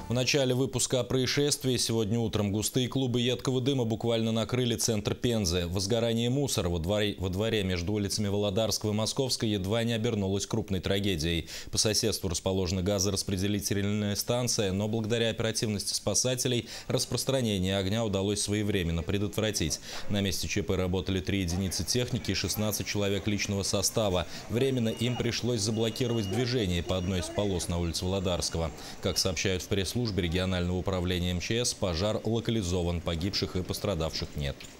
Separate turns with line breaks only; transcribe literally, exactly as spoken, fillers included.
В начале выпуска о происшествии сегодня утром густые клубы едкого дыма буквально накрыли центр Пензы. Возгорание мусора во дворе, во дворе между улицами Володарского и Московской едва не обернулось крупной трагедией. По соседству расположена газораспределительная станция, но благодаря оперативности спасателей распространение огня удалось своевременно предотвратить. На месте ЧП работали три единицы техники и шестнадцать человек личного состава. Временно им пришлось заблокировать движение по одной из полос на улице Володарского. Как сообщают в пресс-службе регионального управления МЧС, пожар локализован, погибших и пострадавших нет.